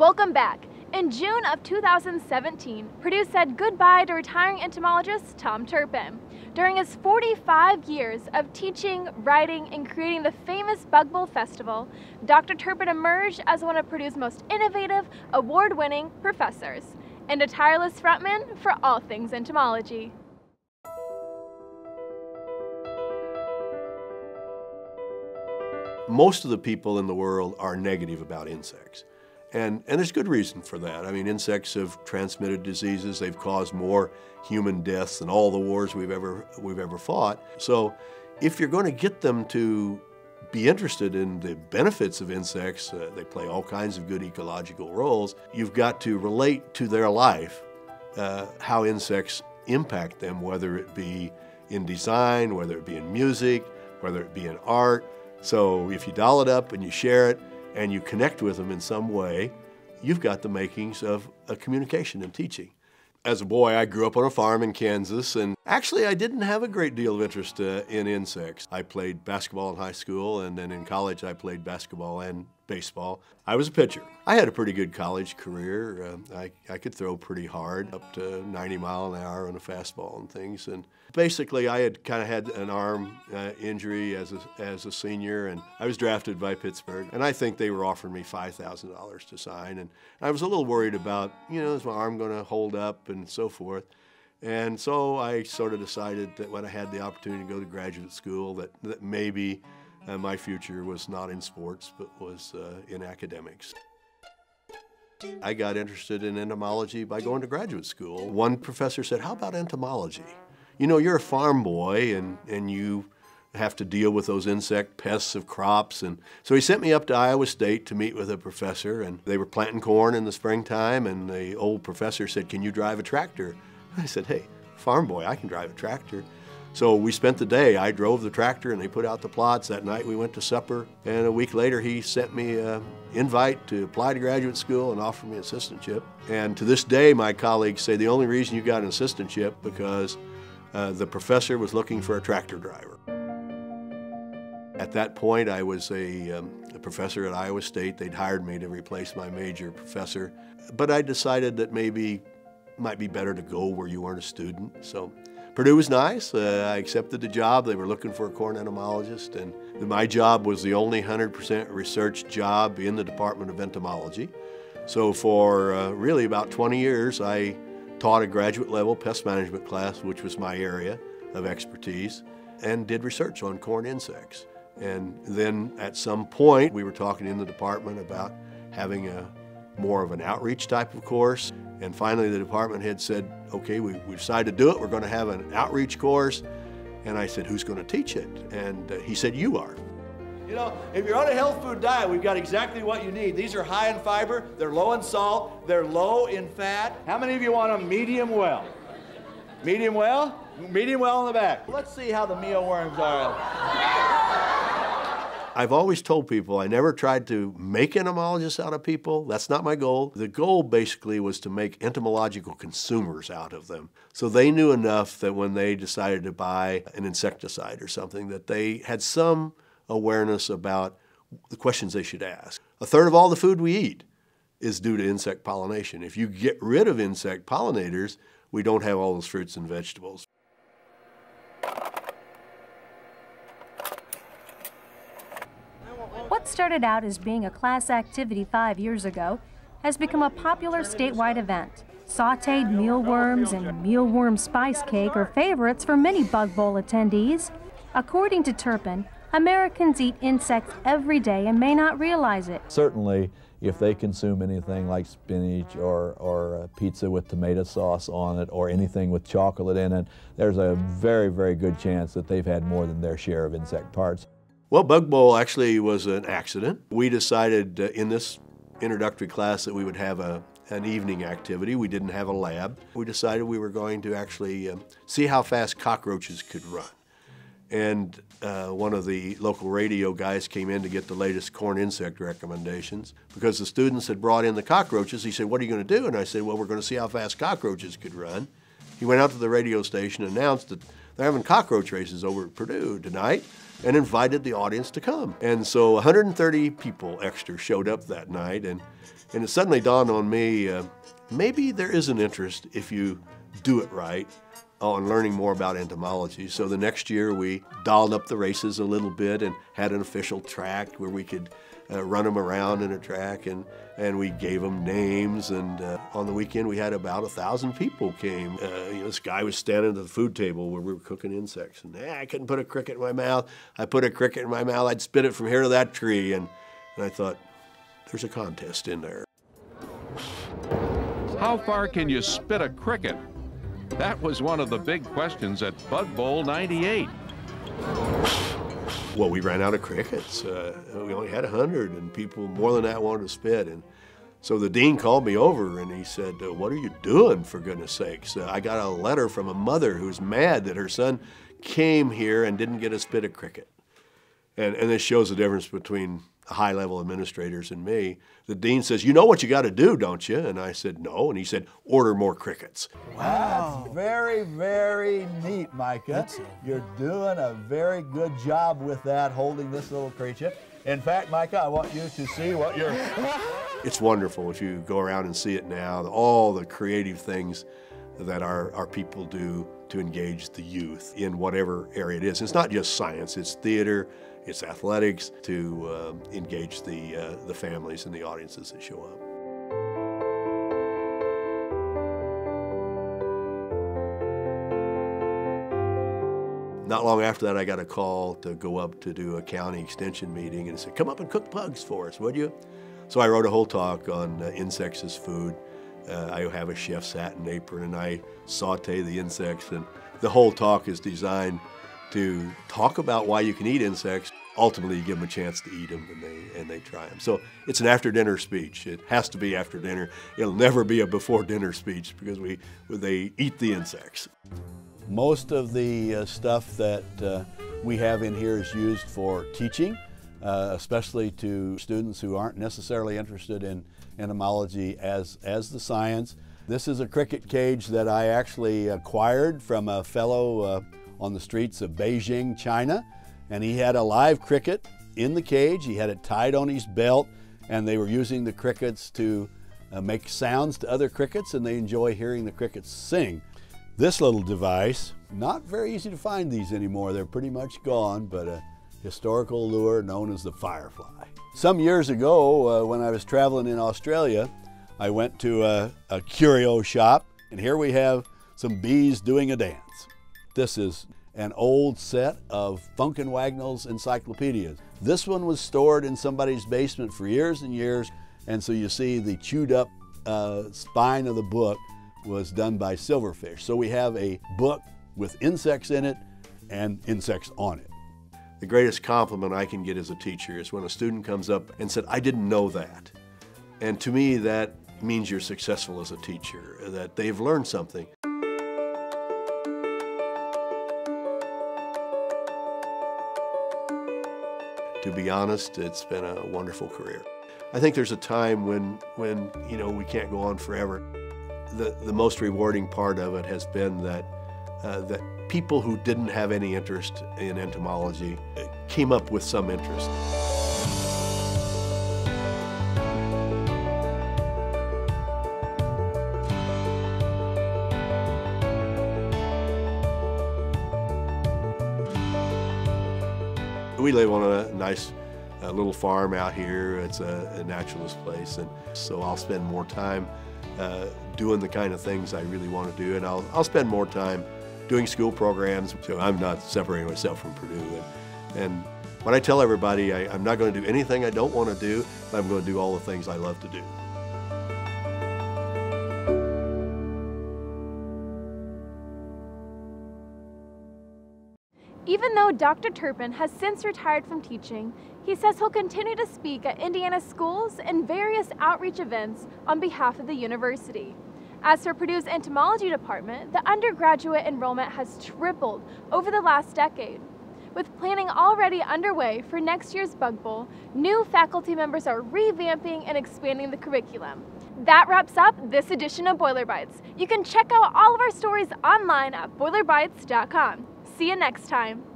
Welcome back. In June of 2017, Purdue said goodbye to retiring entomologist Tom Turpin. During his 45 years of teaching, writing, and creating the famous Bug Bowl Festival, Dr. Turpin emerged as one of Purdue's most innovative, award-winning professors, and a tireless frontman for all things entomology. Most of the people in the world are negative about insects. And there's good reason for that. I mean, insects have transmitted diseases. They've caused more human deaths than all the wars we've ever fought. So if you're going to get them to be interested in the benefits of insects, they play all kinds of good ecological roles, you've got to relate to their life how insects impact them, whether it be in design, whether it be in music, whether it be in art. So if you doll it up and you share it, and you connect with them in some way, you've got the makings of a communication and teaching. As a boy, I grew up on a farm in Kansas, and actually I didn't have a great deal of interest in insects. I played basketball in high school, and then in college I played basketball and baseball. I was a pitcher. I had a pretty good college career. I could throw pretty hard, up to 90 miles an hour on a fastball and things. And basically I had kind of had an arm injury as a senior, and I was drafted by Pittsburgh. And I think they were offering me $5,000 to sign. And I was a little worried about, is my arm going to hold up and so forth. And so I sort of decided that when I had the opportunity to go to graduate school that maybe my future was not in sports, but was in academics. I got interested in entomology by going to graduate school. One professor said, "How about entomology? You're a farm boy and you have to deal with those insect pests of crops." And so he sent me up to Iowa State to meet with a professor, and they were planting corn in the springtime, and the old professor said, "Can you drive a tractor?" I said, "Hey, farm boy, I can drive a tractor." So we spent the day. I drove the tractor and they put out the plots. That night we went to supper, and a week later he sent me an invite to apply to graduate school and offered me an assistantship. And to this day my colleagues say the only reason you got an assistantship because the professor was looking for a tractor driver. At that point I was a professor at Iowa State. They'd hired me to replace my major professor, but I decided that maybe it might be better to go where you weren't a student. So Purdue was nice. I accepted the job. They were looking for a corn entomologist, and my job was the only 100% research job in the Department of Entomology. So for really about 20 years, I taught a graduate level pest management class, which was my area of expertise, and did research on corn insects. And then at some point, we were talking in the department about having more of an outreach type of course. And finally the department head said, "Okay, we decided to do it. We're going to have an outreach course." And I said, "Who's going to teach it?" And he said, "You are." If you're on a health food diet, we've got exactly what you need. These are high in fiber, they're low in salt, they're low in fat. How many of you want them medium well? Medium well? Medium well in the back. Let's see how the mealworms are. I've always told people I never tried to make entomologists out of people. That's not my goal. The goal basically was to make entomological consumers out of them. So they knew enough that when they decided to buy an insecticide or something, that they had some awareness about the questions they should ask. A third of all the food we eat is due to insect pollination. If you get rid of insect pollinators, we don't have all those fruits and vegetables. What started out as being a class activity 5 years ago has become a popular statewide event. Sautéed mealworms and mealworm spice cake are favorites for many Bug Bowl attendees. According to Turpin, Americans eat insects every day and may not realize it. Certainly, if they consume anything like spinach or pizza with tomato sauce on it or anything with chocolate in it, there's a very, very good chance that they've had more than their share of insect parts. Well, Bug Bowl actually was an accident. We decided in this introductory class that we would have an evening activity. We didn't have a lab. We decided we were going to actually see how fast cockroaches could run. And one of the local radio guys came in to get the latest corn insect recommendations. Because the students had brought in the cockroaches, he said, "What are you going to do?" And I said, "Well, we're going to see how fast cockroaches could run." He went out to the radio station and announced that they're having cockroach races over at Purdue tonight. and invited the audience to come. And so 130 people extra showed up that night, and it suddenly dawned on me, maybe there is an interest if you do it right on learning more about entomology. So the next year we dialed up the races a little bit and had an official track where we could run them around in a track, and we gave them names, and on the weekend we had about 1,000 people came. This guy was standing at the food table where we were cooking insects, and I couldn't put a cricket in my mouth. I put a cricket in my mouth, I'd spit it from here to that tree, and I thought, there's a contest in there. How far can you spit a cricket? That was one of the big questions at Bug Bowl '98. Well, we ran out of crickets. We only had 100, and people more than that wanted to spit. And so the dean called me over, and he said, what are you doing, for goodness sakes? I got a letter from a mother who's mad that her son came here and didn't get to spit a cricket. And this shows the difference between high-level administrators and me. The dean says, you know what you got to do, don't you? And I said, no. And he said, order more crickets. Wow. That's very, very neat, Micah. You're doing a very good job with that, holding this little creature. In fact, Micah, I want you to see what you're... It's wonderful if you go around and see it now, all the creative things that our people do to engage the youth in whatever area it is. It's not just science, it's theater, it's athletics, to engage the families and the audiences that show up. Not long after that, I got a call to go up to do a county extension meeting, and it said, come up and cook bugs for us, would you? So I wrote a whole talk on insects as food. I have a chef's hat and apron, and I saute the insects, and the whole talk is designed to talk about why you can eat insects. Ultimately, you give them a chance to eat them, and they try them. So it's an after-dinner speech. It has to be after dinner. It'll never be a before-dinner speech because they eat the insects. Most of the stuff that we have in here is used for teaching, especially to students who aren't necessarily interested in entomology as the science. This is a cricket cage that I actually acquired from a fellow on the streets of Beijing, China. And he had a live cricket in the cage. He had it tied on his belt, and they were using the crickets to make sounds to other crickets, and they enjoy hearing the crickets sing. This little device, not very easy to find these anymore. They're pretty much gone, but a historical lure known as the firefly. Some years ago, when I was traveling in Australia, I went to a curio shop, and here we have some bees doing a dance. This is an old set of Funk and Wagnall's encyclopedias. This one was stored in somebody's basement for years and years, and so you see the chewed up spine of the book was done by Silverfish. So we have a book with insects in it and insects on it. The greatest compliment I can get as a teacher is when a student comes up and said, I didn't know that. And to me, that means you're successful as a teacher, that they've learned something. To be honest, it's been a wonderful career. I think there's a time when we can't go on forever. The most rewarding part of it has been that people who didn't have any interest in entomology came up with some interest. We live on a nice little farm out here. It's a naturalist place, and so I'll spend more time doing the kind of things I really want to do, and I'll spend more time doing school programs. So I'm not separating myself from Purdue. And when I tell everybody I'm not going to do anything I don't want to do, but I'm going to do all the things I love to do. Even though Dr. Turpin has since retired from teaching, he says he'll continue to speak at Indiana schools and various outreach events on behalf of the university. As for Purdue's entomology department, the undergraduate enrollment has tripled over the last decade. With planning already underway for next year's Bug Bowl, new faculty members are revamping and expanding the curriculum. That wraps up this edition of Boiler Bytes. You can check out all of our stories online at boilerbytes.com. See you next time.